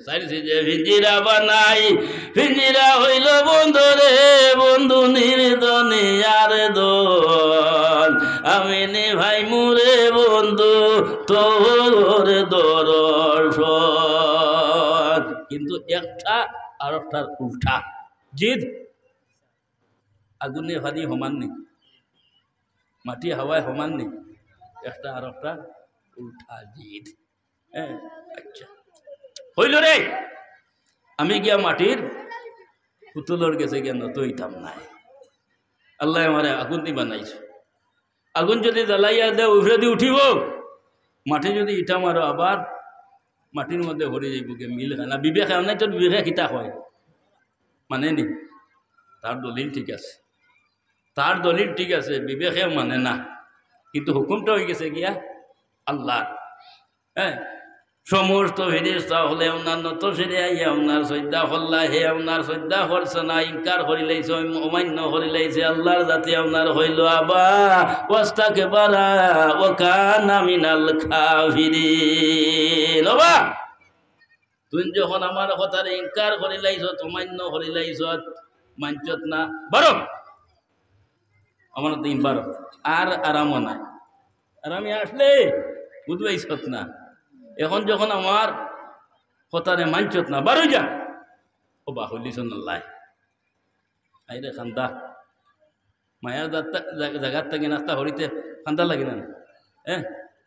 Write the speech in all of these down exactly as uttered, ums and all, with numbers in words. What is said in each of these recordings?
চাইছি যে ভিঞ্জিরা বানাই ভিঞ্জিরা হইল বন্ধু রে বন্ধু নির্দনে আর দোল আমি নে ভাই মুরে বন্ধু তোর দর্শন। কিন্তু একটা আর একটার উল্টা জিদ। আগুনে ভাদি সমান নেই, মাটি হাওয়ায় সমান নেই, একটা আর একটা উল্টা জিদ। হ্যাঁ আচ্ছা হইল রে, আমি গিয়া মাটির পুতুলর গেছে গিয়া নতইতাম নাই। আল্লাহ আমারে আগুন দি বানাইছে, আগুন যদি জ্বালাইয়া দে উফরে দি উঠিব, মাটি যদি ইটা মারো আবার মাটির মধ্যে ভরে যাইব গে, মিল খায় না। বিবেক নাই তো বিবেকে কিতা হয় মানে নি? তার দলিল ঠিক আছে, তার দলিল ঠিক আছে, বিবেকে মানে না, কিন্তু হুকুমটা হয়ে গেছে গিয়া আল্লাহ। হ্যাঁ সমস্ত ফেরেশতা হলে আপনার নত সেরে আইয়া আপনার শ্রদ্ধা করলা, হে আপনার শ্রদ্ধা করছে না, ইনকার করি লাইছে, অমান্য করি লাইছে আল্লাহর জাতি আপনার হইল আবা ওয়াস্তাকে বারা ও কানা মিনাল কাফিরিন। বাবা তুই যখন আমার কথার ইনকার করি লাইছ, অমান্য করি লাইছ, মানছত না, বারো আমার দিন বারো আর আরামও নাই। আরামে আসলে বুঝবাইছত না, এখন যখন আমার কথারে মানছত না, বারো যা ও বা হলিস নাই আইরে খান্দা মায়ার জায়গার থেকে নাস্তা হরিতে খান্দা লাগে না। হ্যাঁ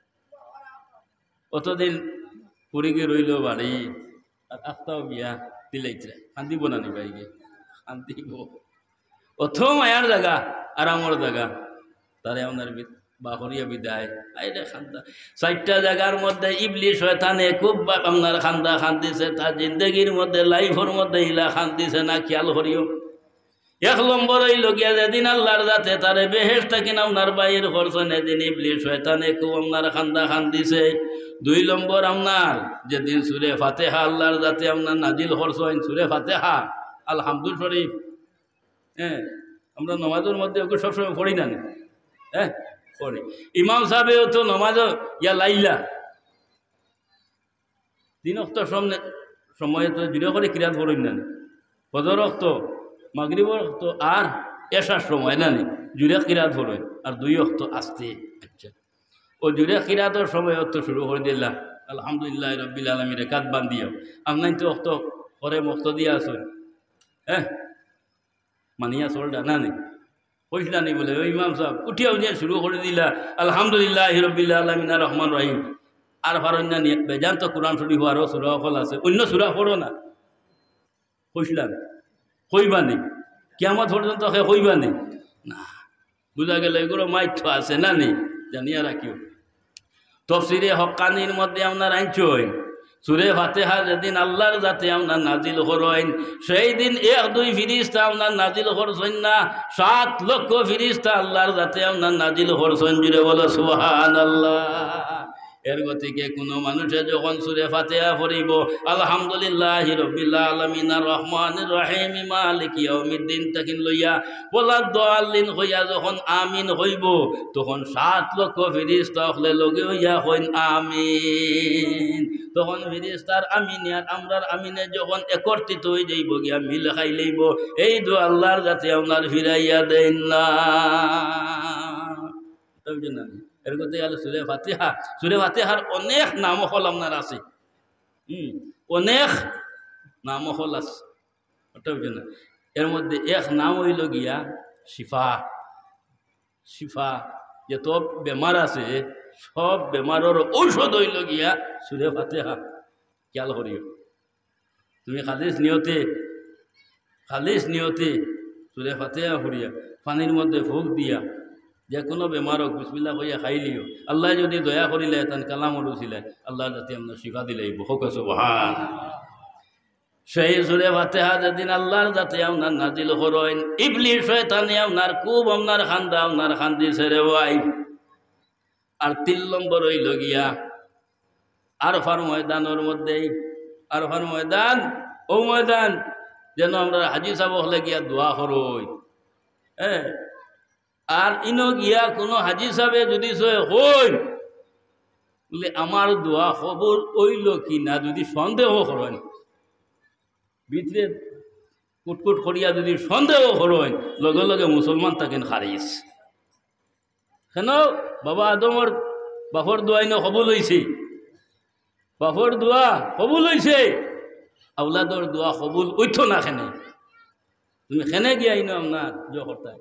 অতদিন পুরীকে রইল বাড়ি আর আস্তাও বিয়া দিলাইছে, কান্দিব না নি ভাইকে? কান্দিব। অথ মায়ার জায়গা আরামর জায়গা, তারে আপনার বাহরিয়া বিদায় আইরে খান্দা। চারটা জায়গার মধ্যে ইবলিশ শয়তানে খুব আপনার খান্দা খান্দিছে, তার জিন্দগির মধ্যে লাইফের মধ্যে ইলা খান্দিছে না, খেয়াল করিও। এক নম্বর হইল গিয়া যেদিন আল্লাহর যাতে তারে বেহেশত কিনা আপনার বাইর করছেন, এদিন ইবলিশ শয়তানে খুব আপনার খান্দা খান্দিছে। দুই নম্বর আপনার যেদিন সূরা ফাতিহা আল্লাহর যাতে আপনার নাজিল করছেন, সূরা ফাতিহা আলহামদুল শরীফ। হ্যাঁ আমরা নমাজের মধ্যে ওকে সবসময় পড়ি না, হ্যাঁ পড়ি। ইমাম সাহেবেও তো নমাজ ইয়া লাইলা তিন অক্ত সময়ে তো জুড়ে করে কিরাত পড়েন না, ফজর অক্ত, মাগরিবর অক্ত আর এশার সময় না জুড়ে কিরাত পড়েন, আর দুই অক্ত আসতে। আচ্ছা ও জুড়ে কিরাতর সময় অক্ত শুরু করে দিলা আলহামদুলিল্লাহ রব্বিল আলামিন রেখাত বান্ধিও, আপনার তো অক্ত পরে মক্ত দিয়া আসুন। হ্যাঁ মানিয়া চলটা না নি কইসলা নি বলে ওই ইমাম সাহেব উঠিয়া উঠিয়া শুরু করে দিলা আলহামদুলিল্লাহ রব্বিল আলামিন আর রহমান রহিম, আর পারেন না নিয়ে বেজান তো কোরআন শরীফ আরও সুরা ফল আছে, অন্য সুরা পড়ো না। কইসলাম কইবা নি কিয়ামত পর্যন্ত কইবা নি না, বুঝা গেল এগুলো মাইথ আছে না নি, জানিয়া রাখিও। তফসিরে হক্কানির মধ্যে আপনার আইনছই সূরা ফাতিহা যেদিন আল্লাহর যাতে আপনার নাজিল করেন, সেই দিন এক দুই ফিরিস্তা আপনার নাজিল করছেন না, সাত লক্ষ ফিরিস্তা আল্লাহর যাতে আপনার নাজিল করছেন। জুড়ে বলো সুবহানাল্লাহ। এর গতিকে কোনো মানুষে যখন সূরা ফাতিহা পড়িব আলহামদুলিল্লাহি রাব্বিল আলামিন আর রহমানির রহিম মালিকি ইয়াউমিদ্দিন তাকিন লইয়া বলা দাল্লিন হইয়া যখন আমিন হইব, তখন সাত লক্ষ ফেরেশতা হলে লগে হইয়া হইন আমিন। তখন ফেরেশতার আমিন আর আমরার আমিনে যখন একত্রিত হয়ে যাইব গিয়া মিল খাই লইব, এই দো আল্লাহর যাতে আপনার ফিরাইয়া দেন না। এর কথা গেল সূরা ফাতিহা। সূরা ফাতিহার অনেক নামফল আপনার আছে, হুম অনেক নামফল আছে, ওটা বুঝে না। এর মধ্যে এক নাম হইল গিয়া শিফা। শিফা যত বেমার আছে সব বেমারের ঔষধ হইল গিয়া সূরা ফাতিহা। খেয়াল করিও তুমি খালিস নিয়তে খালিস নিয়তে সূরা ফাতিহা পড়িয়া পানির মধ্যে ফুক দিয়া যে কোনো বেমার হোক বিসমিল্লাহ কইয়া খাইলিও, আল্লাহ যদি দয়া করিলে তান কালাম উড়ুছিলে আল্লাহ যাতে আপনার শিফা দিলে বহু সুবহান। সেই সূরা ফাতিহা যেদিন আল্লাহর যাতে আপনার নাজিল করেন, ইবলিশ শয়তানে আপনার খুব আপনার খান্দা আপনার খান্দি ছেড়ে ভাই। আর তিন নম্বর হইল গিয়া আরফার ময়দানের মধ্যেই, আরফার ময়দান ও ময়দান যেন আমরা হাজি সাহেব হলে গিয়া দোয়া করই। হ্যাঁ আর ইনো গিয়া কোনো হাজি সাহেবে যদি হই বলে আমার দোয়া খবর ওইল কি না, যদি সন্দেহ করেন ভিতরে কুটকুট করিয়া যদি সন্দেহ হরইন লগে লগে মুসলমান থাকেন খারিজ কেন বাবা আদমর বাপর দোয়াই ন কবুল হইছে বাপর দোয়া কবুল হইছে আউলাদর দোয়া কবুল ওইতো না খেনে তুমি খেনে গিয়াই না আপনার জগতায়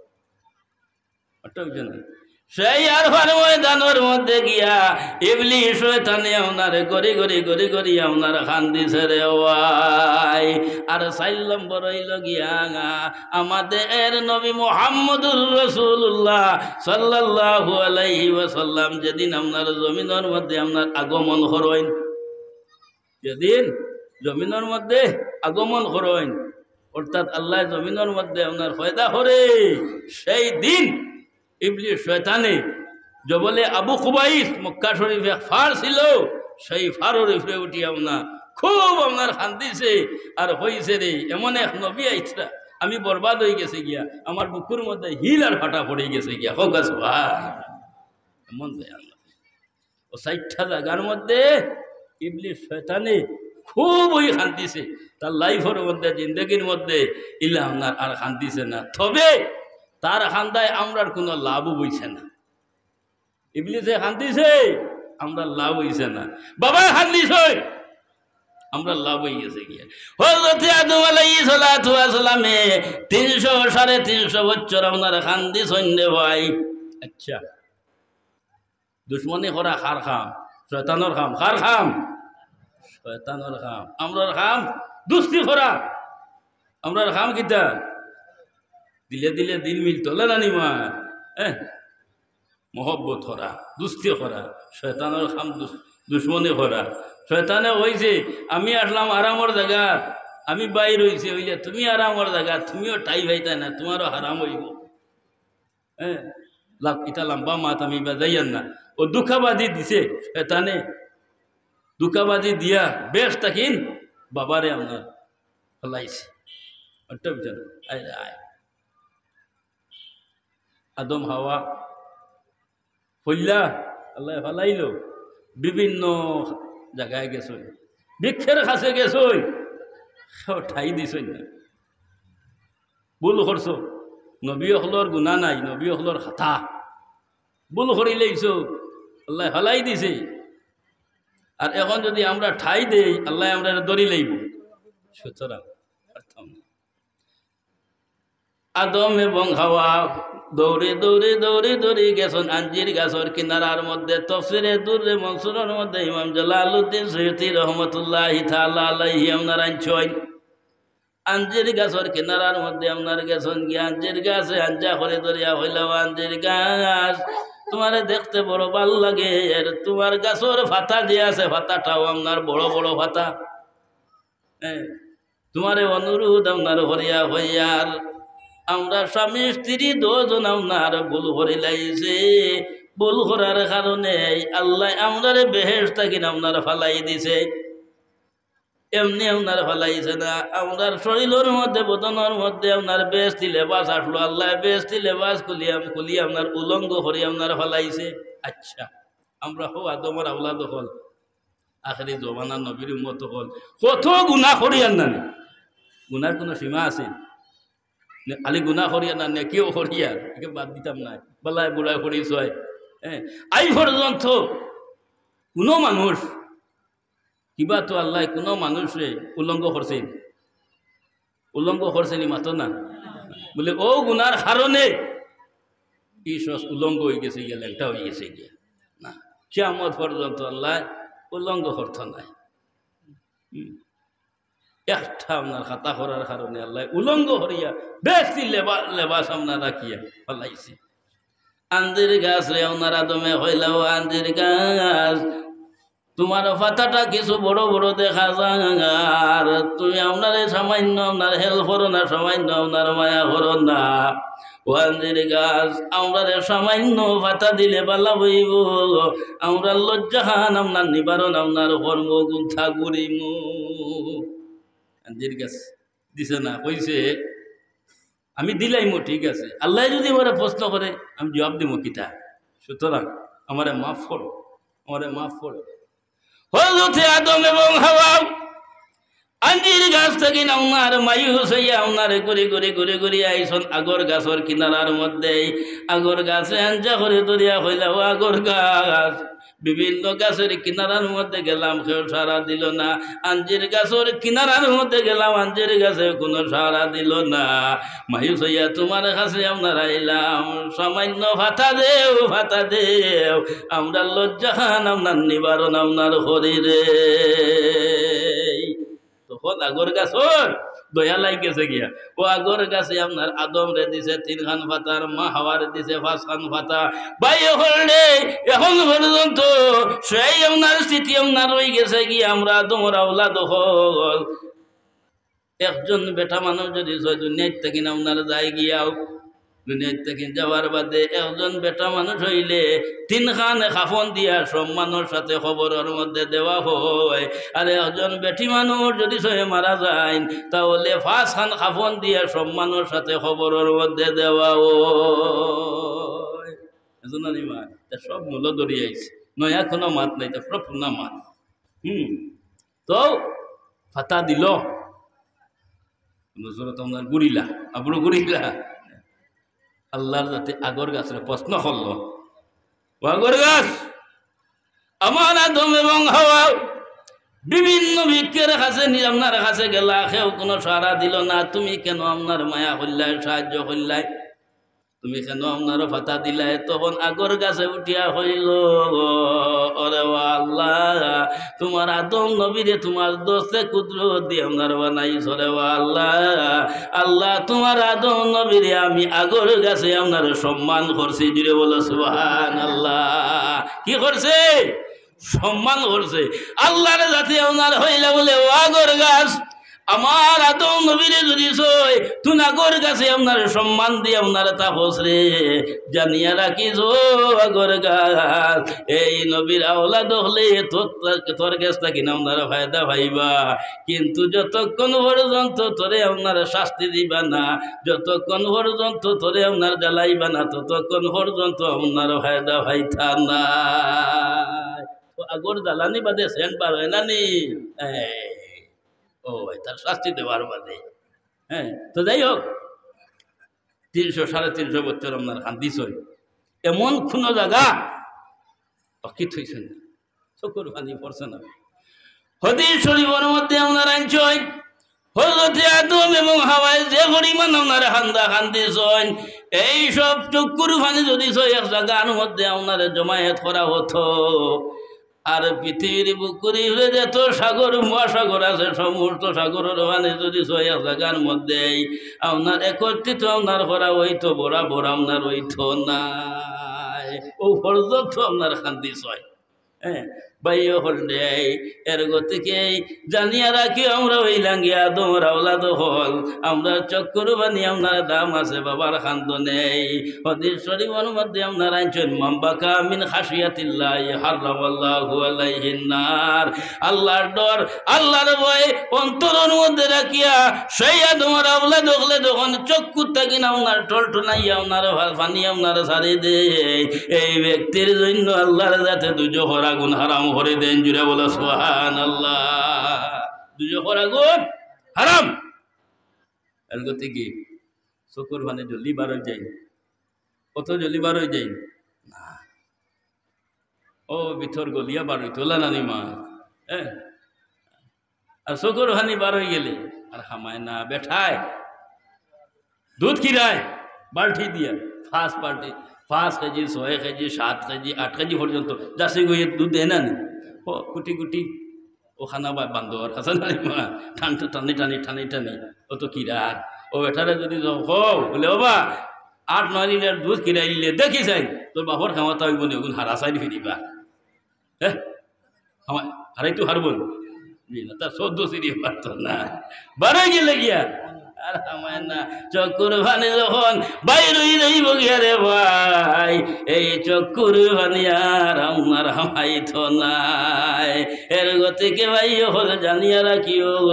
সেই আর ময়দানের মধ্যে গিয়া ইবলিশ শয়তানে আপনার গড়ি গড়ি গড়ি গড়ি আপনার খান্দিছে রে ওয়াই আর চার নম্বর হইল গিয়া আমাদের নবী মুহাম্মদুর রাসূলুল্লাহ সাল্লাল্লাহু আলাইহি ওয়াসাল্লাম যেদিন আপনার জমিনের মধ্যে আপনার আগমন করেন যেদিন জমিনের মধ্যে আগমন করেন অর্থাৎ আল্লাহ জমিনের মধ্যে আপনার ফয়দা করে সেই দিন ইবলিশ শয়তানে জবলে আবু কুবাইস মক্কা শরীফে ফার ছিল সেই ফারোর উপরে উঠি আপনার খুব আপনার শান্তিছে আর হয়েছে রে এমন এক নবী আইসরা আমি বরবাদ হয়ে গেছে গিয়া আমার বুকুর মধ্যে হিল আর ফাটা পড়ে গেছে গিয়া হোক আছে এমন ও ষাটটা জায়গার মধ্যে ইবলিশ শয়তানে খুব ওই শান্তিছে তার লাইফের মধ্যে জিন্দগির মধ্যে ইলা আপনার আর শান্তিছে না তবে তার খান্দায় আমরার কোনো লাভও বইছে না ইবলিশে খান্দিছে আমরা লাভ হইছে না বাবা খান্দিছ আমরা লাভ হয়ে গেছে গিয়ে হযরত আদম আলাইহিস সালাতু ওয়াস সালামে তিনশো সাড়ে তিনশো বছর আপনার খান্দিছ নে ভাই আচ্ছা দুশ্মনী করা খার খাম শয়তানের খাম খার খাম শয়তানের খাম আমরার খাম দুস্তি করা আমরার খাম কিতা দিলে দিলে দিল মিল তোলে না নিমা হ্যাঁ মহব্বত করা দুস্তি করা শয়তানের খাম দুশ্মনী করা শয়তানে হয়েছে আমি আসলাম আরামর জায়গা আমি বাইর হয়েছে হইলে তুমি আরামর জায়গা তুমিও ঠাই পাইতা না তোমারও হারাম হইব হ্যাঁ লাভ ইটা লম্বা মাত আমি বাজাইয়ান না ও দুঃখাবাদী দিছে শয়তানে দুঃখাবাদী দিয়া বেশ তাকিন বাবারে আপনার ফলাইছে অট্টা বিচার আয় আয় আদম হাওয়া ফল্লা আল্লাহ ফালাইল বিভিন্ন জায়গায় গেছই বৃক্ষের কাছে গেছই ঠাই দিছই না ভুল করছ নবী হলর গুণা নাই নবী হলর খাতা ভুল করি লাইছ আল্লাহ ফালাই দিছে আর এখন যদি আমরা ঠাই দেই আল্লাহ আমরা দড়ি লাইব সুতরাং আদম এবং হাওয়া দৌড়ে দৌড়ে দৌড়ে দৌড়ে গেছেন আঞ্জির গাছর কিনারার মধ্যে তফসিরে দুরে মনসুরের মধ্যে ইমাম জালালউদ্দিন সৈয়দী রহমতুল্লাহি তাআলা আলাইহি আপনার আনছয় আঞ্জির গাছর কিনারার মধ্যে আপনার গেছেন গিয়ে আঞ্জির গাছে আঞ্জা করে ধরিয়া হইল আঞ্জির গাছ তোমারে দেখতে বড় ভাল লাগে আর তোমার গাছর ফাতা দিয়ে আছে ফাতাটাও আপনার বড় বড় ফাতা হ্যাঁ তোমারে অনুরোধ আপনার হরিয়া হইয়ার আমরা স্বামী স্ত্রী দুজন আপনার ভুল করে লাইছে ভুল করার কারণে আল্লাহ আপনার বেহেশত কিনা আপনার ফালাই দিছে এমনি আপনার ফালাইছে না আপনার শরীরের মধ্যে বদনের মধ্যে আপনার বেস্তি লেবাস আসলো আল্লাহ বেস্তি লেবাস খুলি খুলি আপনার উলঙ্গ করে আপনার ফালাইছে আচ্ছা আমরা হো আদমর আওলাদ হল আখেরি জমানার নবীর উম্মত হল কত গুনাহ করি আর না গুনার কোনো সীমা আছে আলি গুনা করিয়া না নেকিও করিয়া একে বাদ দিতাম না বেলায় বুড়ায় করিস হয় হ্যাঁ আই পর্যন্ত কোনো মানুষ কিবা তো আল্লাহ কোনো মানুষে উলঙ্গ করছেন উলঙ্গ করছেনি মাতো না বলে ও গুনার কারণে ই সস উলঙ্গ হয়ে গেছে গিয়া ল্যাংটা হয়ে গেছে গিয়া না কিয়ামত পর্যন্ত আল্লাহ উলঙ্গ করত নাই একটা আপনার খাতা করার কারণে আল্লাহ উলঙ্গ হরিয়া বেশি লেবা লেবাস আপনার রাখিয়া ফলাইছে আন্দির গাছ রে আপনার আদমে হইলাও আন্দির গাছ তোমার পাতাটা কিছু বড় বড় দেখা যার তুমি আপনার সামান্য আপনার হেল্প করো না সামান্য আপনার মায়া করো না ও আন্দির গাছ আমরা সামান্য পাতা দিলে পালা বইব আমরা লজ্জাহান আপনার নিবারণ আপনার কর্ম গুন্থা করিম আঞ্জির গাছ দিছে না কইছে আমি দিলাইমো ঠিক আছে আল্লাহ যদি আমার প্রশ্ন করে আমি জবাব দিব কিতা সুতরাং আমারে মাফ করো আমারে মাফ করো হযরত আদম এবং হাওয়া আঞ্জির গাছ থেকে আপনার মায়ুস হইয়া আপনারে করে করে করে করে আইসন আগর গাছর কিনারার মধ্যে আগর গাছে আঞ্জা করে দরিয়া হইলাও আগর গাছ বিভিন্ন গাছের কিনারার মধ্যে গেলাম কেউ সারা দিল না আঞ্জির গাছের কিনারার মধ্যে গেলাম আঞ্জির গাছে কোনো সারা দিল না মায়ুস হইয়া তোমার কাছে আপনার আইলাম সামান্য ভাতা দেও ভাতা দেও আমরা লজ্জা খান আপনার নিবারণ আপনার শরীরে তখন আগর গাছর দয়া লাগেছে গিয়া ও আগর গাছে আপনার আদম রে দিছে তিন খান ফাতার মা হাওয়ার দিছে পাঁচ খান ফাতা বাইরে হলে এখন পর্যন্ত সেই আপনার স্থিতি আপনার রয়ে গেছে গিয়া আমরা আদমর আওলাদ হল একজন বেটা মানুষ যদি দুনিয়ার থেকে আপনার যায় গিয়াও দুনিয়ার থেকে যাওয়ার বাদে একজন বেটা মানুষ হইলে তিন খান খাফন দিয়া সম্মানের সাথে খবরের মধ্যে দেওয়া হয় আর একজন বেটি মানুষ যদি সহে মারা যায় তাহলে পাঁচ খান খাফন দিয়া সম্মানের সাথে খবরের মধ্যে দেওয়া হয় সব মূল দরিয়াইছে নয়া কোনো মাত নাই তো সব পুনা মাত হুম তো ফাতা দিল আপনার গুড়িলা আপনার গুড়িলা আল্লাহর যাতে আগর গাছের প্রশ্ন করল ও আগর গাছ আমার আদম এবং হাওয়া বিভিন্ন ভিক্ষের কাছে আপনার কাছে গেলা কেউ কোনো সাড়া দিল না তুমি কেন আপনার মায়া করলাই সাহায্য করলাই তুমি কেন আপনার ফাতা দিলাই তখন আগর গাছে উঠিয়া হইল ওরে আল্লাহ তোমার আদম নবীরে তোমার দোষে কুদরত দিয়ে আপনার বানাইছ রে আল্লাহ আল্লাহ তোমার আদম নবীরে আমি আগর গাছে আপনার সম্মান করছি জুড়ে বলো সুবহানাল্লাহ কি করছে সম্মান করছে আল্লাহর জাতি আপনার হইলা বলে ও আগর গাছ আমার আদম নবীরে যদি সই তুই আগর গাছে আপনার সম্মান দিয়ে আপনার তাপস রে জানিয়া রাখিস আগর গাছ এই নবীর আওলাদ হলে তোর তোর গাছ থাকি না আপনার ফায়দা পাইবা কিন্তু যতক্ষণ পর্যন্ত তোরে আপনার শাস্তি দিবা না যতক্ষণ পর্যন্ত তোরে আপনার জ্বালাইবা না ততক্ষণ পর্যন্ত আপনার ফায়দা পাইতা না আগর জ্বালানি বাদে সেন্ট বার হয় না নি ও তার শাস্তি দেওয়ার বাদে হ্যাঁ তো যাই হোক তিনশো সাড়ে তিনশো বছর আপনার হান্দিস হয় এমন কোনো জায়গা অকিত হয়েছেন চকুর পানি পড়ছে না হদিস শরীফের মধ্যে আপনার আনছ হযরতে আদম এবং হাওয়ায় যে পরিমাণ আপনার হান্দা হান্দিস হয় এই সব চকুর পানি যদি এক জায়গার মধ্যে আপনার জমায়েত করা হতো আর পৃথিবীর বুকুরি হলে যেত সাগর মহাসাগর আছে সমস্ত সাগরের মানে যদি ছয় জায়গার মধ্যে আপনার একত্রিত আপনার করা হইতো বরাবর আপনার হইতো না ও পর্যন্ত আপনার শান্তি ছয় হ্যাঁ বাইয় হল দেয় এর গতিকে জানিয়া রাখি আমরা ওই লাঙ্গিয়া দোমরা ওলাদ হল আমরা চক্কর বানি আপনার দাম আছে বাবার খান্দ নেই হদিস শরীফের মধ্যে আপনার আইনছেন মাম্বাকা মিন খাশিয়াতিল্লাহ হারামাল্লাহু আলাইহিন নার আল্লাহর ডর আল্লাহর ভয় অন্তরের মধ্যে রাখিয়া সেই দোমরা ওলাদ হলে যখন চক্ষু থাকি না আপনার টলটনাইয়া আপনার পানি আপনার ছাড়ি দেয় এই ব্যক্তির জন্য আল্লাহর যাতে দুজোহর আগুন হারাম করে দেন জুড়ে বলো সুবহানাল্লাহ দুজোহর আগুন হারাম এর গতি কি চকুর মানে জলদি বার হয়ে যায় কত জলদি বার হয়ে যায় না ও ভিতর গলিয়া বার হইতো নানি মা হ্যাঁ আর চকুর হানি বার হয়ে গেলে আর খামায় না বেঠায় দুধ খিরায় বাল্টি দিয়া ফার্স্ট পাল্টি পাঁচ কেজি ছয় কেজি সাত কেজি আট কেজি পর্যন্ত যাচ্ছে গিয়ে দুধ দেয় না ও কুটি কুটি ও খানা বা বান্ধব আছে না ঠান্ডা টানি টানি টানি টানি ও তো কিরার ও এটারে যদি বলে ও বা আট নয় লিটার দুধ কিরাই দিলে দেখি চাই তোর বাপর খাওয়াতে হইব নি ওগুন হারা চাই ফিরিবা হ্যাঁ আমার হারাই তো হারব না তার চোদ্দ সিঁড়ি পারত না বারোই গেলে গিয়া আর আমার না চক্কুর ভানি যখন বাইরই রইব গিয়া রে ভাই এই চক্কুর ভানি আর আমার হামাইত নাই এর গতিকে ভাই হল জানিয়া রাখিও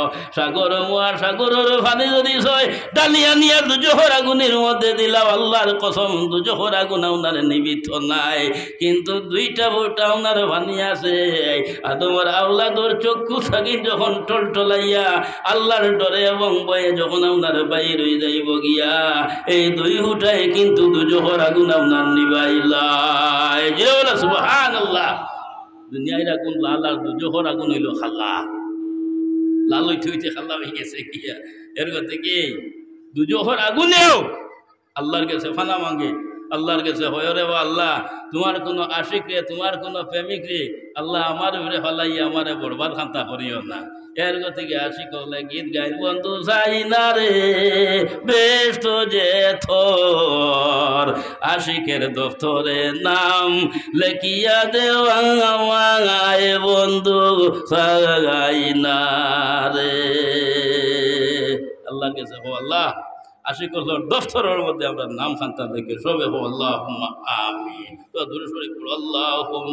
সাগর মোয়ার সাগরের পানি যদি ছয় ডালিয়া নিয়ে দুজোহর আগুনের মধ্যে দিলাম আল্লাহর কসম দুজোহর আগুন আপনার নিমিত নাই কিন্তু দুইটা বোটা আপনার পানি আছে আদমর আওলাদর চক্ষু থাকি যখন টলটলাইয়া আল্লাহর ডরে এবং বয়ে যখন আপনার বাইর হয়ে যাইব গিয়া এই দুই হুটায় কিন্তু দুজোহর আগুন আপনার নিবাইলাই যে ওরা সুবহানাল্লাহ দুনিয়ার আগুন লাল আর দুজোহর আগুন হইল খাল্লা লাল হইতে হইতে খাল্লা হয়ে গেছে গিয়া এর কথা কি দুজোহর আগুনেও আল্লাহর কাছে ফানা মাঙ্গে আল্লাহর কাছে হয় রে আল্লাহ তোমার কোনো আশিক রে তোমার কোনো প্রেমিক রে আল্লাহ আমার উপরে ফলাইয়া আমারে বরবাদ খান্তা করিও না এর থেকে আশিক হলে গীত গাই বন্ধু যাই না রে বেশ তো যে থর আশিকের দফতরে নাম লেখিয়া দেওয়ায় বন্ধু যাই না রে আল্লাহর কাছে হো আল্লাহ আশিক দফতরের মধ্যে আমরা নাম খান্তা দেখে সবে হো আল্লাহ আমিন তো দূরে সরে পড়ো আল্লাহ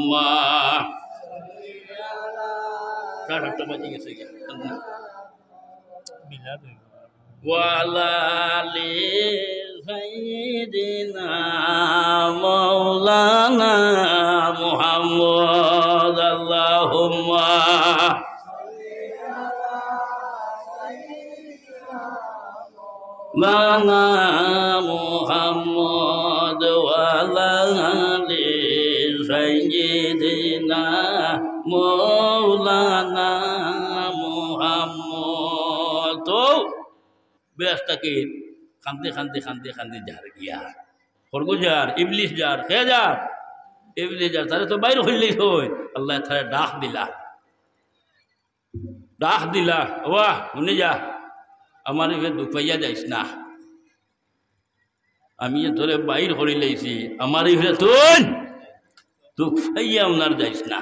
সাড়ে আটটা বাজে গেছে ওয়ালালি সাইয়্যিদিনা মাওলানা মুহাম্মদ আল্লাহুম্মা মাওলানা মুহাম্মদ ওয়ালালি সাইয়্যিদিনা মৌলানা মুহাম্মদ তো বেশটাকে খান্তে খান্তে খান্তে খান্তে যার গিয়া খরগো যার ইবলিশ যার খে যার ইবলিশ যার তারে তো বাইরে হইলেই হই আল্লাহ তারে ডাক দিলা ডাক দিলা ওয়াহ শুনে যা আমার এখানে দুঃখ পাইয়া যাইস না আমি তোরে বাইর করে লাইছি আমার এখানে তুই দুঃখ পাইয়া আপনার যাইস না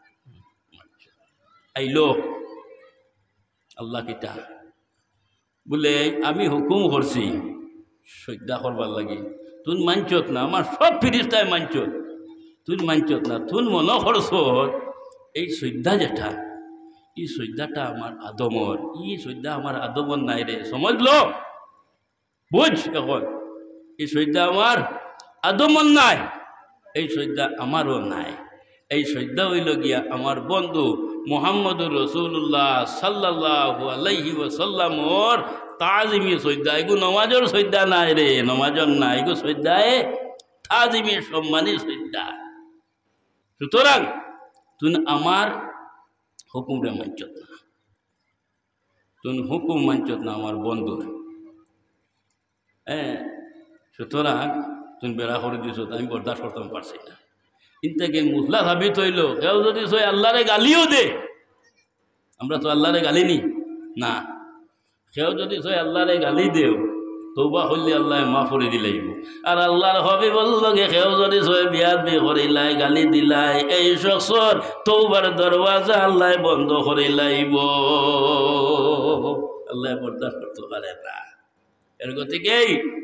আইলো আল্লাহ কিতা বলে আমি হুকুম করছি সজ্জা করবার লাগে তুই মানছত না আমার সব ফিরিস্তায় মানছত তুই মানছত না তুই মনে করছ এই সজ্জা যেটা এই সজ্জাটা আমার আদমর ই সজ্জা আমার আদমর নাই রে সমঝলো বুঝ এখন এই সজ্জা আমার আদমর নাই এই সজ্জা আমারও নাই এই সজ্জা হইল গিয়া আমার বন্ধু মুহাম্মদুর রাসূলুল্লাহ সাল্লাল্লাহু আলাইহি ওয়াসাল্লামর তাজিমি সজ্জা এগো নমাজের সজ্জা নাই রে নমাজর নাই এগো সজ্জায় তাজিমি সম্মানী সজ্জা সুতরাং তুই আমার হুকুমরে মানছত না তুই হুকুম মানছত না আমার বন্ধুর হ্যাঁ সুতরাং তুই বেড়া করে দিছ আমি বরদাস্ত করতে পারছি না ইনটাকে মুসলা সাবিত হইল কেউ যদি সই আল্লাহরে গালিও দে আমরা তো আল্লাহরে গালি নি না কেউ যদি সই আল্লাহরে গালি দেও তৌবা হইলে আল্লাহ মাফ করে দিলাইব আর আল্লাহর হবি বললগে কেউ যদি সই বিয়াদ বি করিলাই গালি দিলাই এই শখসর তৌবার দরওয়াজা আল্লাহ বন্ধ করিলাইব আল্লাহ বরদাস্ত করতে পারে না এর গতিকেই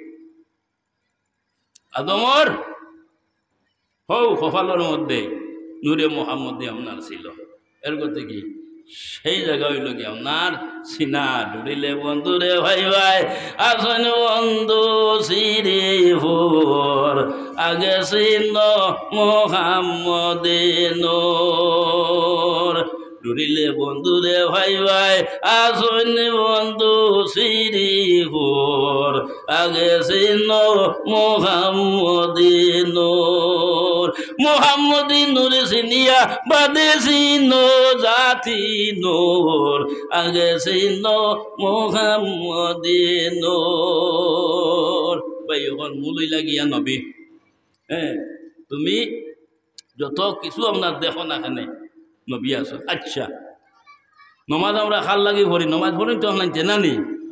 আদমর হৌ কপালের মধ্যে নূরে মোহাম্মদ আপনার ছিল এর কথা কি সেই জায়গা হইল কি আপনার সিনা ডুরিলে বন্ধু রে ভাই ভাই আসন বন্ধু সিরে ভোর আগে সিন মোহাম্মদে নোর ডুরিলে বন্ধু রে ভাই ভাই আসন বন্ধু সিরি ভোর আগে সিন মোহাম্মদে নোর মোহাম্মদী নূর সিনিয়া বাদে সিনো জাতি নূর আগে সিনো মোহাম্মদী নূর ভাই এখন মুলই লাগিয়া নবী হ্যাঁ তুমি যত কিছু আপনার দেখো না এখানে নবী আছো আচ্ছা নমাজ আমরা খাল লাগি ভরি নমাজ ভরি তো আপনার জেনানি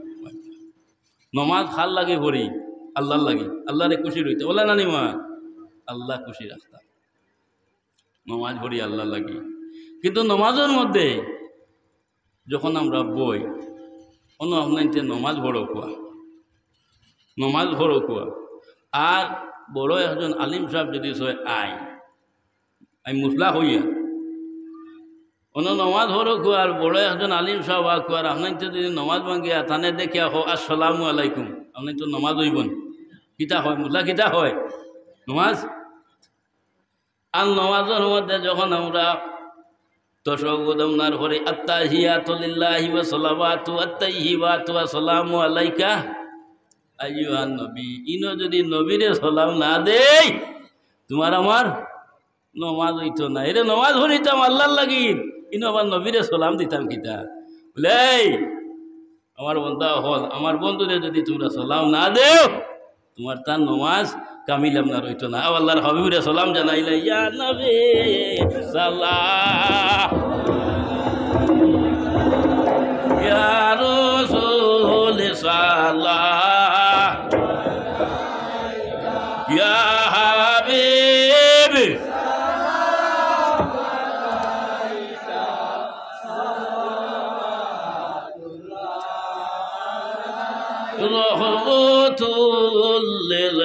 নমাজ খাল লাগে ভরি আল্লাহর লাগে আল্লাহরে খুশি রইতে বলে নানি মা আল্লাহ খুশি রাখতাম নমাজ ভরি আল্লাহ লাগে কিন্তু নমাজের মধ্যে যখন আমরা বই অন্য আপনার নমাজ বড় কুয়া নমাজ বড় কুয়া আর বড় একজন আলিম সাহেব যদি সয় আই আমি মুসলা হইয়া অন্য নমাজ হরো কুয়ার বড় একজন আলিম সাহেব কুয়ার আপনার তো যদি নমাজ ভাঙ্গিয়া থানে দেখিয়া হো আসসালামু আলাইকুম আপনি তো নমাজ হইবন কিতা হয় মুলা কিতা হয় নমাজ আর নমাজের মধ্যে যখন আমরা তশাহুদ আপনার হরে আত্তাহিয়াতু লিল্লাহি ওয়া সালাওয়াতু আত্তাইয়িবাতু ওয়া সালামু আলাইকা আইয়ুহান নবী ইনো যদি নবীরে সালাম না দেই তোমার আমার নমাজ হইতো না এরে নমাজ হইতাম আল্লাহর লাগি ইনো আবার নবীরে সালাম দিতাম কিতা বলে আমার বন্ধা হল আমার বন্ধুরে যদি তোমরা সালাম না দেও তোমার তার নমাজ কামিল আপনার হইতো না আল্লাহর হাবিবরে সালাম জানাইলে ইয়া নবী সালাম ইয়া রাসূল সালাম ইয়া হাবিব রহমতুল লিল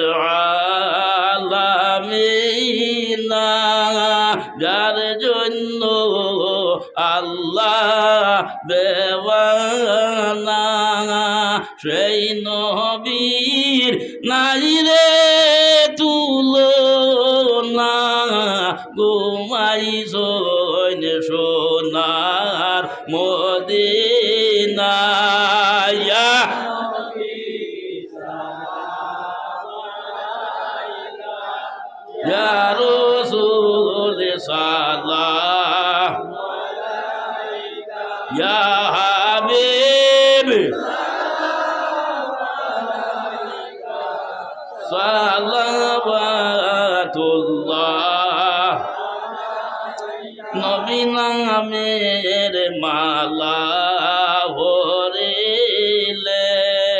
আলামিন যার জন্য আল্লাহ দেওয়ানা সেই নবীর নাই রে তুলনা ঘুমাইছেন সোনার মদিনা ইয়া রাসূল সালাম ইয়া হাবিব সালাওয়াতুল্লাহ নবী নামের মালা হরিলে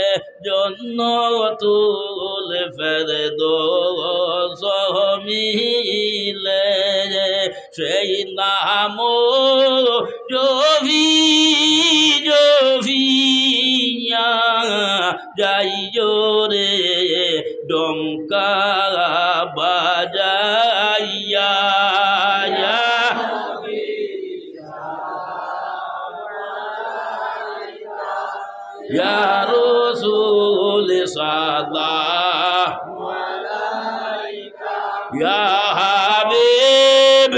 জন্নতুল ফেরদৌস মিলে সেই নাম জভি জভিয়া যাইও রে ডমকা বাজাইয়া ইয়া রাসূল সালাম ইয়া হাবিব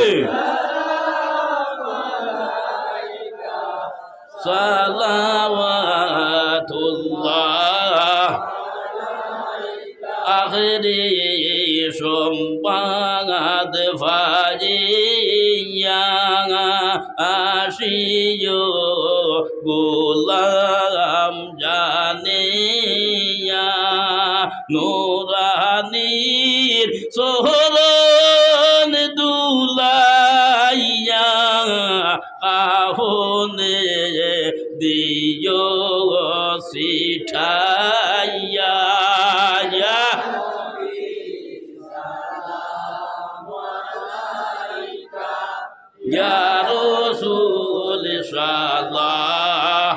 সালাওয়াতুল্লাহ আখিরি সম্বাদ ফাজিয়া আসিও গোলাম জানিয়া নূরানীর সোহরন দুলাইয়া কাহনে দিও সিঠাইয়া ইয়া রাসূল সালাম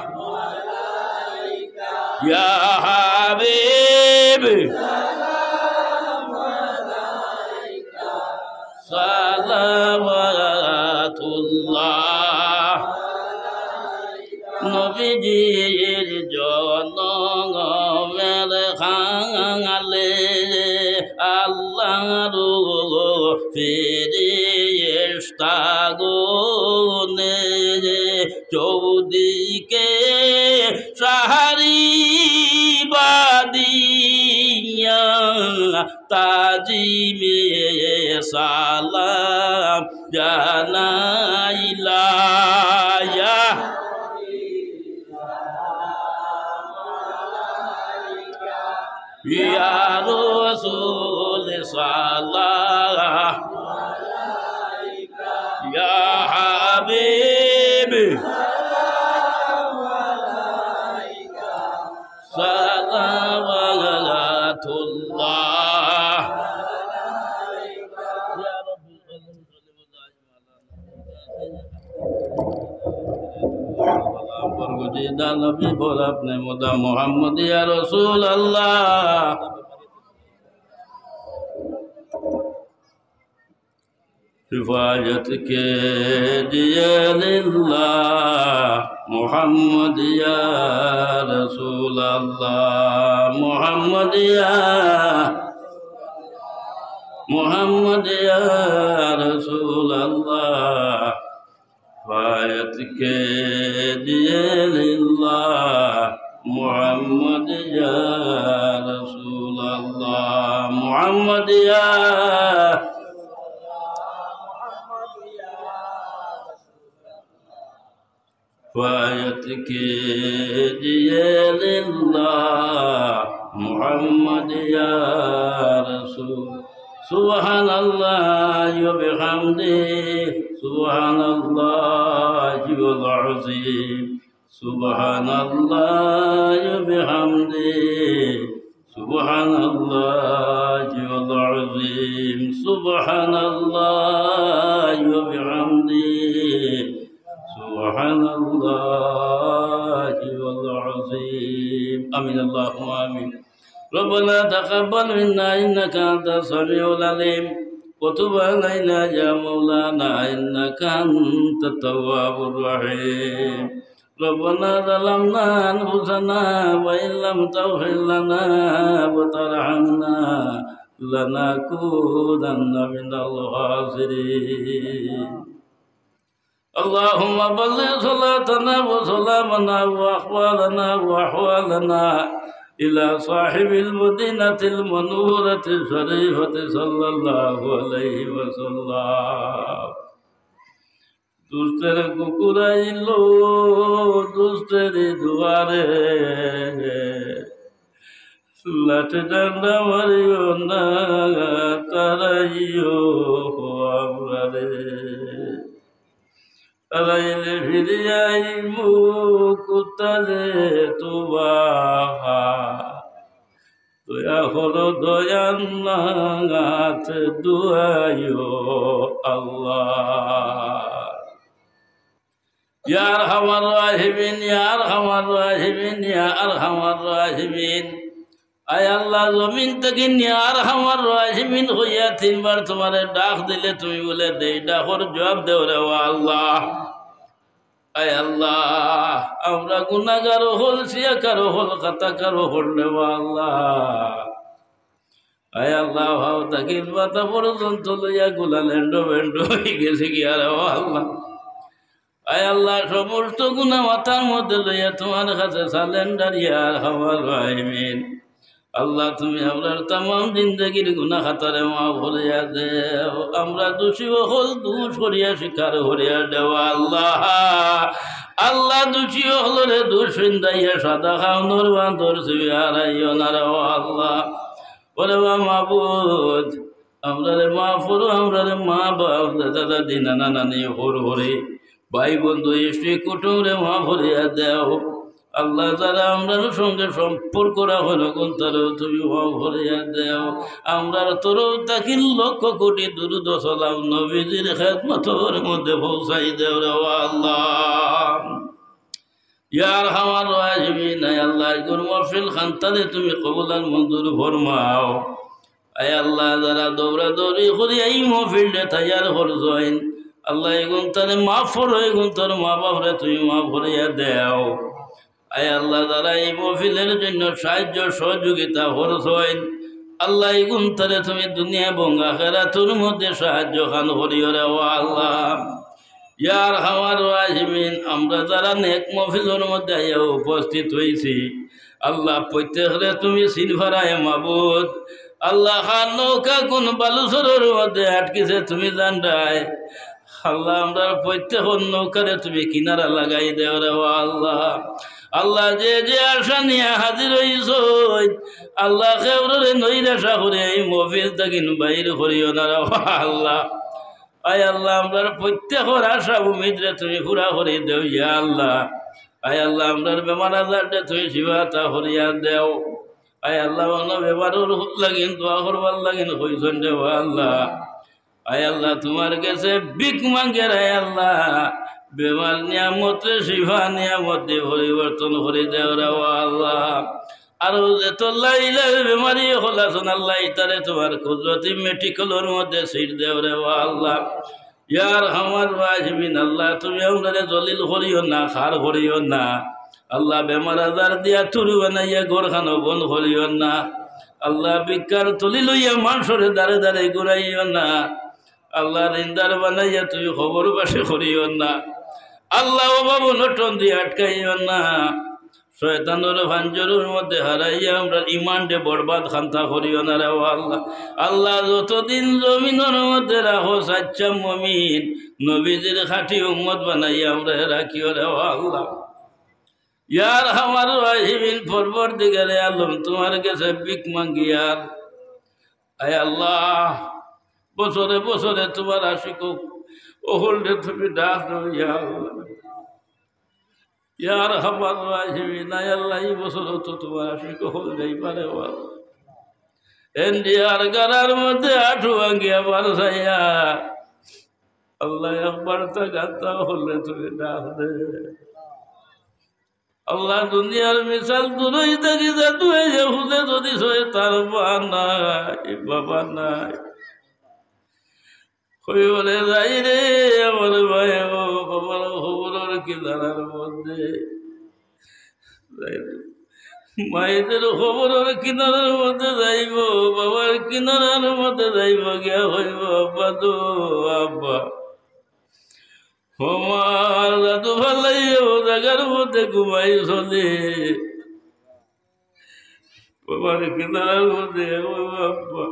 ইয়া হাবিব সালাওয়াতুল্লাহ নবীজির জনমের খাঙালে আল্লাহর ফেরেশতা গুনে চৌদিকে সাহারি বাদিয়া তাজিমে সালাম জানাইলা ইয়া রাসূল সালাম ইয়া হাবিব সালাওয়াতুল্লাহ বরগুজিদা নবী বল আপনি মোদা মোহাম্মদ ইয়া রাসূল আল্লাহ हिफाजत के दिए लिल्लाह मोहम्मद या रसूल अल्लाह मोहम्मद या मोहम्मद या रसूल अल्लाह हिफाजत के दिए लिल्लाह मोहम्मद या रसूल अल्लाह मोहम्मद या हिफाजत के दिए लिल्लाह मोहम्मद या रसूल सुब्हानल्लाह व बिहम्दिही सुब्हानल्लाहि वल अज़ीम सुब्हानल्लाहि व बिहम्दिही सुब्हानल्लाहि वल अज़ीम सुब्हानल्लाहि व बिहम्दिही सुब्हानल्लाहि वल अज़ीम आमीन अल्लाहुम्मा आमीन रब्बना तक़ब्बल मिन्ना इन्नका अंतस समीउल अलीम व तुब अलैना या मौलाना इन्नका अंतत तव्वाबुर रहीम रब्बना ज़लमना अनफुसना व इन लम तग़फिर लना व तरहमना लनकूनन्ना मिनल ख़ासिरीन اللهم بلغ صلاتنا وسلامنا وأقوالنا وأحوالنا إلى صاحب المدينة المنورة الشريفة صلى الله عليه وسلم دوستر কুকুরাইলো দুস্তের দুয়ারে লাঠি ডান্ডা মারিও না তারাইও আমরারে তারাইলে ফিরিয়াই মুকুতালে তুবাহা দয়া হলো দয়ান্নাথ দুয়াইও আল্লাহ ইয়া আরহামার রাহিমিন ইয়া আরহামার রাহিমিন ইয়া আরহামার রাহিমিন আয় আল্লাহ জমিন থেকে ইয়া আরহামার রাহিমিন হইয়া তিনবার তোমারে ডাক দিলে তুমি বলে দেই ডাকর জবাব দেও রে আল্লাহ আয় আল্লাহ আমরা গুনাহগার হল সিয়াকার হল খাতাকার হল রে আল্লাহ আয় আল্লাহ ভাও তাকিল মাথা পর্যন্ত লইয়া গুলা লেন্ডো বেন্ডো হয়ে গেছে কি আর আল্লাহ আয় আল্লাহ সমস্ত গুনাহ মাথার মধ্যে লইয়া তোমার কাছে সালেন্ডার ইয়া আরহামার রাহিমিন আল্লাহ তুমি আমরার तमाम জিন্দেগির গুনাহ খাতারে মাফ করিয়া দেও আমরা দোষী হল দোষ করিয়া স্বীকার করিয়া দেও আল্লাহ আল্লাহ দোষী হল রে দোষ ফিন্দাইয়া সাদা খাওয়ানোর বান্দর ছবি হারাইও না রে আল্লাহ ওরে মাবুদ আমরা রে মাফ করো আমরা রে মা বাপ দাদা দাদি নানা নানি হর হরে ভাই বন্ধু স্ত্রী কুটুম রে মাফ করিয়া দেও আল্লাহ যারা আমরা সঙ্গে সম্পর্ক রাখো কোন তার তুমি ভরিয়া দেও আমরা তোর তাকিল লক্ষ কোটি দুরুদ সালাম নবীজির খেদমতের মধ্যে পৌঁছাই দেও রে আল্লাহ ইয়া আরহামার রাহিমিন আয় আল্লাহ গুর মাহফিল খানতানে তুমি কবুল আর মঞ্জুর ফরমাও আয় আল্লাহ যারা দৌড়া দৌড়ি করি এই মাহফিলটা তৈয়ার করছেন আল্লাহ এগুন তারে মাফ করো এগুন তোর মা বাপরে তুমি মাফ করিয়া দেও আয় আল্লাহ যারা এই মহফিলের জন্য সাহায্য সহযোগিতা করছেন আল্লাহ এগুন তারে তুমি দুনিয়া এবং আখিরাতের মধ্যে সাহায্য খান করিও রে আল্লাহ ইয়া আরহামার রাহিমিন আমরা যারা নেক মহফিলের মধ্যে আইয়া উপস্থিত হয়েছি আল্লাহ প্রত্যেকরে তুমি সিনফারায় মাবুদ আল্লাহ খান নৌকা কোন বালুচরের মধ্যে আটকেছে তুমি জানরাই আল্লাহ আমরা প্রত্যেক নৌকারে তুমি কিনারা লাগাই দেও রে আল্লাহ আল্লাহ যে যে আশা নিয়ে হাজির হইছ আল্লাহ কেউরে নৈরাশা করে এই মহফিল তাকিন বাইর করিও না রে আল্লাহ আয় আল্লাহ আমরা প্রত্যেকের আশা উমিদরে তুমি পুরা করে দেও ইয়া আল্লাহ আয় আল্লাহ আমরা বেমার আজারটা তুমি শিবাতা করিয়া দেও আয় আল্লাহ অন্য বেমারের লাগিন দোয়া করবার লাগিন হইছেন রে আল্লাহ আয় আল্লাহ তোমার কাছে বিক মাঙ্গের আয় আল্লাহ বেমার নিয়ামতে শিফা নিয়ামতে পরিবর্তন করে দেও রে আল্লাহ আর যত লাইলে বেমারি হল আল্লাহ ইতারে তোমার কুদরতি মেডিকেলের মধ্যে সিট দেও রে আল্লাহ ইয়ার আমার রাহিমিন আল্লাহ তুমি আমাদের জলিল করিও না, খার করিও না আল্লাহ, বেমার আজার দিয়া তুরু বানাইয়া গোরখানো বন করিও না আল্লাহ, বিকার তুলি লইয়া মানুষের দাঁড়ে দাঁড়ে ঘুরাইও না আল্লাহ, রিন্দার বানাইয়া তুমি খবর বাসে করিও না আল্লাহ, ও বাবু নটন দিয়ে আটকাইও না, শয়তানের ভাঞ্জরের মধ্যে হারাইয়া আমরা ইমানটে বরবাদ খান্তা করিও না রে আল্লাহ। আল্লাহ যতদিন জমিনের মধ্যে রাখো সাচ্চা মমিন নবীজির খাঁটি উম্মত বানাইয়া আমরা রাখিও রে আল্লাহ। ইয়ার আমার রাহিমিন পরবর্তীকারে আলম তোমার কাছে বিক মাঙ্গিয়ার আয় আল্লাহ, বছরে বছরে তোমার আশিক ওহলরে তুমি ডাক দাও ইয়া আল্লাহ। ইয়ার আমার রাহিমিন আয় আল্লাহ, এই বছর তো তোমার আশিক হল যাই পারে এন্ডিয়ার গারার মধ্যে আঠু ভাঙ্গিয়া বার যাইয়া আল্লাহ, একবার তা গাতা হলে তুমি ডাক দে আল্লাহ। দুনিয়ার মিশাল দূরই থাকি যা তুই যে হুদে যদি সয়ে তার মা নাই বাবা নাই হই বলে যাই রে আমার ভাই বাবার খবরের কিনারার মধ্যে মায়েদের খবরের কিনারার মধ্যে যাইব, বাবার কিনারার মধ্যে যাইব, গিয়া হইব আব্বা দো আব্বা আমার দাদু ভালাই জায়গার মধ্যে ঘুমাই চলে বাবার কিনারার মধ্যে আব্বা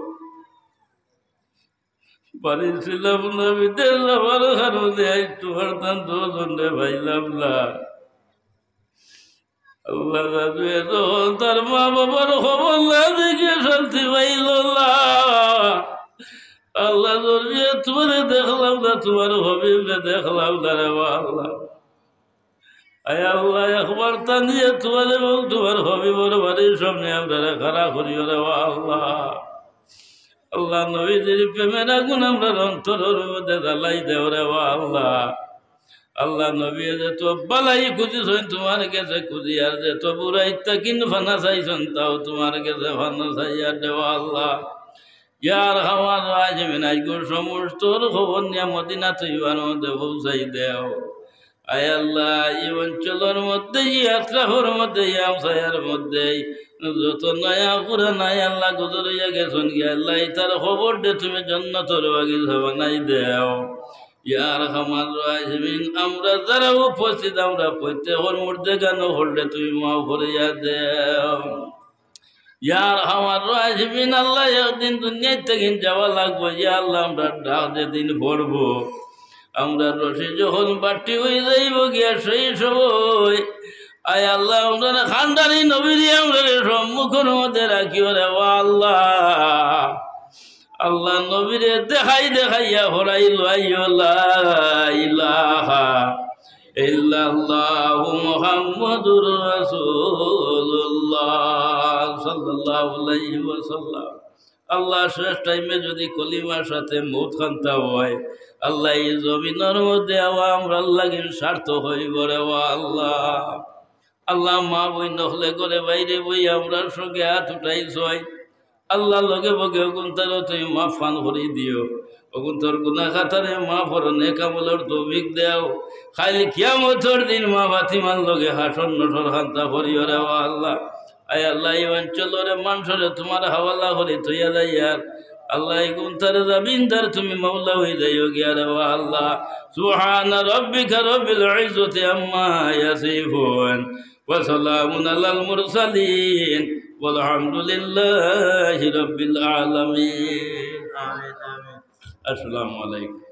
পারিছিলাম না বিদেশ যাবার কারণে তোমার দান দোজনে ভাইলাম না আল্লাহ। দাদু তখন তার মা বাবার খবর না দেখে শান্তি পাইল না আল্লাহ, জড়িয়ে তোমার দেখলাম না, তোমার হবিবরে দেখলাম না রে আল্লাহ। আয় আল্লাহ, একবার তা নিয়ে তোমার এবং তোমার হবিবর বাড়ির সামনে আমরা খাড়া করিও রে আল্লাহ। আল্লাহ, নবীজির প্রেমের আগুন আমরা অন্তরের মধ্যে জ্বালাই দেও রে আল্লাহ। আল্লাহ, নবী যত বালাই খুঁজিছেন তোমার কাছে খুঁজি, আর যত বুড়াইতা কিন ফানা চাইছেন তাও তোমার কাছে ফানা চাইয়া দেওয়া আল্লাহ। ইয়ার আমার রাজমিন আজগুর সমস্ত খবর নিয়ে মদিনা তৈবার মধ্যে পৌঁছাই দেও। আয় আল্লাহ, এই অঞ্চলের মধ্যে আত্রাফের মধ্যে আমসায়ার মধ্যে যত নয়া করে নাই আল্লাহ গুজরিয়া গেছেন গিয়া আল্লাহ, তার খবর দে তুমি জন্নতর বাগিচা বানাই দেও। ইয়ার আমার রাজমিন আমরা যারা উপস্থিত আমরা প্রত্যেকের মধ্যে গান হললে তুমি মাও করিয়া দেও। ইয়ার আমার রাজমিন আল্লাহ, একদিন দুনিয়ার থেকে যাওয়া লাগবো, ইয়া আল্লাহ আমরা ডাক যেদিন ভরবো আমরা রসি যখন বাটি হয়ে যাইব গিয়া সেই সময় আয় আল্লাহ আমরা খানদানি নবীরে আমরা সম্মুখের মধ্যে রাখিও রে আল্লাহ। আল্লাহ, নবীরে দেখাই দেখাইয়া হরাই লাইও লা ইলাহা ইল্লাল্লাহু মুহাম্মাদুর রাসূলুল্লাহ সাল্লাল্লাহু আলাইহি ওয়াসাল্লাম। আল্লাহ, শেষ টাইমে যদি কলিমার সাথে মৌত খান্তা হয় আল্লাহ, এই জমিনের মধ্যে আওয়া আমরা লাগিন স্বার্থ হইব রে আল্লাহ। আল্লাহ, মা বই নহলে করে বাইরে বই আমরার সঙ্গে হাত উঠাইছ আল্লাহ, লগে বগে অগুন্তারও তুমি মা ফান ভরি দিও, অগুন্তর গুনা খাতারে মা ফর নেকামলের তৌফিক দেও। খালি কিয়ামতের দিন মা ফাতিমার লগে হাসন নসর খান্তা ভরিও রে আল্লাহ। আয় আল্লাহ, এই অঞ্চলের মানুষরে তোমার হাওয়ালা করে তৈয়া যাইয়ার আল্লাহ, এই গুন্তারে জাবিনদার তুমি মাওলা হয়ে যাইও গিয়া রে আল্লাহ। সুবহানা রাব্বিকা রাব্বিল ইজ্জাতি আম্মা ইয়াসিফুন ওয়া সালামুন আলাল মুরসালিন ওয়ালহামদুলিল্লাহি রাব্বিল আলামিন। আমিন আমিন। আসসালামু আলাইকুম।